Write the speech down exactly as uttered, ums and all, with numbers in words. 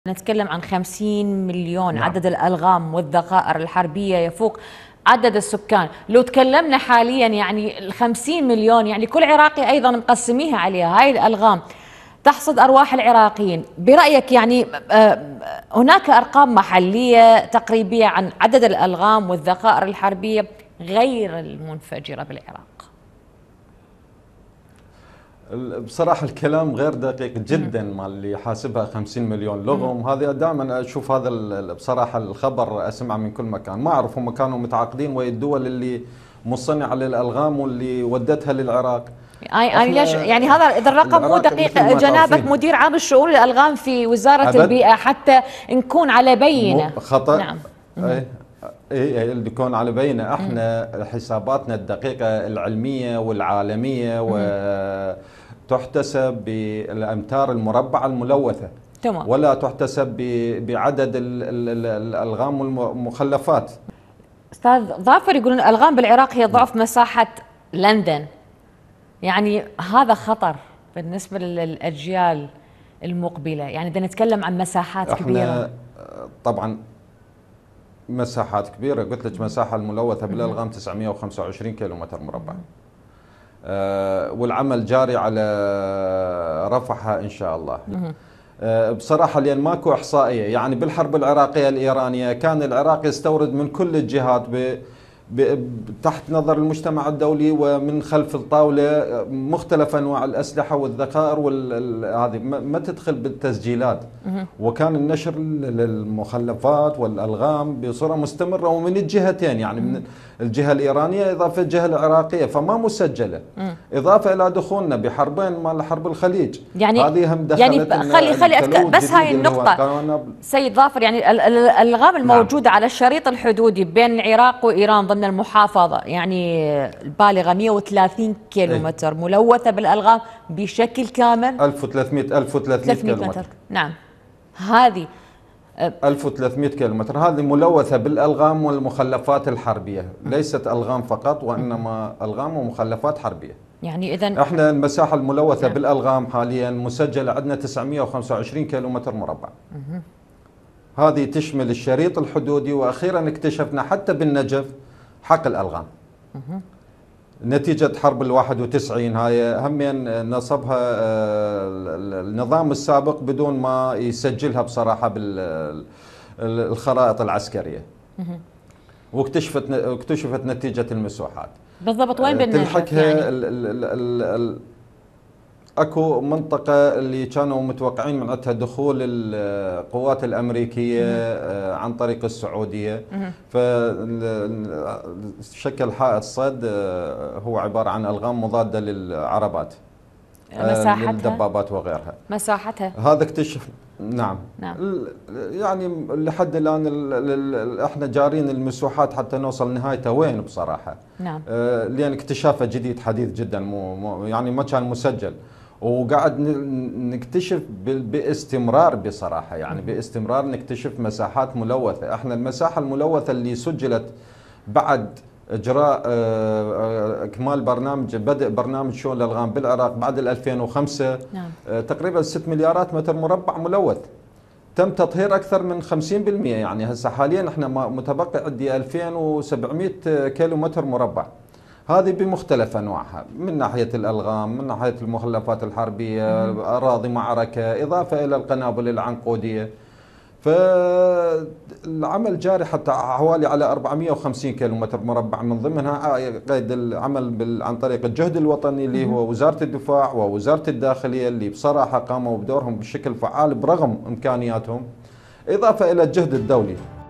نتكلم عن خمسين مليون. نعم. عدد الألغام والذخائر الحربية يفوق عدد السكان. لو تكلمنا حاليا يعني الخمسين مليون، يعني كل عراقي أيضا مقسميها عليها هاي الألغام تحصد أرواح العراقيين. برأيك يعني هناك أرقام محلية تقريبية عن عدد الألغام والذخائر الحربية غير المنفجرة بالعراق؟ بصراحة الكلام غير دقيق جدا مع اللي حاسبها خمسين مليون لغم. هذه دائما اشوف هذا بصراحة الخبر اسمعه من كل مكان، ما اعرف هم كانوا متعاقدين ويا الدول اللي مصنعة للالغام واللي ودتها للعراق. يعني ليش يعني هذا اذا الرقم مو دقيق؟ جنابك مدير عام الشؤون الالغام في وزارة البيئة حتى نكون على بينة. خطأ. نعم. اي اي اللي يكون على بينة. احنا حساباتنا الدقيقة العلمية والعالمية و تحتسب بالامتار المربعة الملوثة. تمام. ولا تحتسب بعدد الالغام والمخلفات. استاذ ظافر يقولون الالغام بالعراق هي ضعف مساحة لندن، يعني هذا خطر بالنسبة للاجيال المقبلة، يعني بدنا نتكلم عن مساحات احنا كبيرة. طبعا مساحات كبيرة، قلت لك مساحة الملوثة بالالغام تسعمئة وخمسة وعشرين كيلومتر مربع. أه والعمل جاري على رفعها إن شاء الله. أه بصراحة لأن ماكو إحصائية، يعني بالحرب العراقية الإيرانية كان العراق يستورد من كل الجهات ب تحت نظر المجتمع الدولي ومن خلف الطاولة مختلف أنواع الأسلحة والذخائر وهذه ما تدخل بالتسجيلات، وكان النشر للمخلفات والألغام بصورة مستمرة ومن الجهتين، يعني من الجهة الإيرانية إضافة الجهة العراقية، فما مسجلة. إضافة إلى دخولنا بحربين مال حرب الخليج، يعني هذه هم دخلت يعني خلي خلي بس هاي النقطة سيد ظافر، يعني الألغام الموجودة نعم. على الشريط الحدودي بين العراق وإيران ضمن المحافظة يعني البالغة مئة وثلاثين كيلومتر إيه؟ ملوثة بالألغام بشكل كامل. ألف وثلاثمئة ألف وثلاثمئة كيلومتر. نعم. هذه ألف وثلاثمئة كيلومتر هذه ملوثة بالألغام والمخلفات الحربية، ليست ألغام فقط وإنما ألغام ومخلفات حربية. يعني إذا احنا المساحة الملوثة نعم. بالألغام حاليا مسجلة عندنا تسعمئة وخمسة وعشرين كيلومتر مربع. هذه تشمل الشريط الحدودي، وأخيرا اكتشفنا حتى بالنجف حقل ألغام. نتيجة حرب الواحد وتسعين هاي همين نصبها النظام السابق بدون ما يسجلها بصراحة بالخرائط العسكرية. واكتشفت اكتشفت نتيجة المسوحات. بالضبط وين بالنجف؟ تلحقها يعني؟ ال ال ال ال اكو منطقة اللي كانوا متوقعين من عندها دخول القوات الأمريكية عن طريق السعودية، فشكل حائط صد هو عبارة عن ألغام مضادة للعربات، مساحتها للدبابات وغيرها. مساحتها هذا اكتشف. نعم. نعم. يعني لحد الآن احنا جارين المسوحات حتى نوصل نهايته وين بصراحة. نعم. لأن اكتشافه جديد حديث جدا، مو يعني ما كان مسجل، وقاعد نكتشف باستمرار بصراحة، يعني باستمرار نكتشف مساحات ملوثة. احنا المساحة الملوثة اللي سجلت بعد اجراء اكمال برنامج بدء برنامج شؤون الالغام بالعراق بعد ألفين وخمسة نعم. تقريبا ستة مليارات متر مربع ملوث، تم تطهير اكثر من خمسين بالمئة. يعني هسه حاليا احنا متبقي عندي ألفين وسبعمئة كيلو متر مربع، هذه بمختلف انواعها، من ناحيه الالغام، من ناحيه المخلفات الحربيه، اراضي معركه، اضافه الى القنابل العنقوديه. فالعمل جاري حتى حوالي على أربعمئة وخمسين كيلو متر مربع، من ضمنها قيد العمل عن طريق الجهد الوطني اللي هو وزارة الدفاع ووزارة الداخلية، اللي بصراحة قاموا بدورهم بشكل فعال برغم إمكانياتهم، إضافة إلى الجهد الدولي.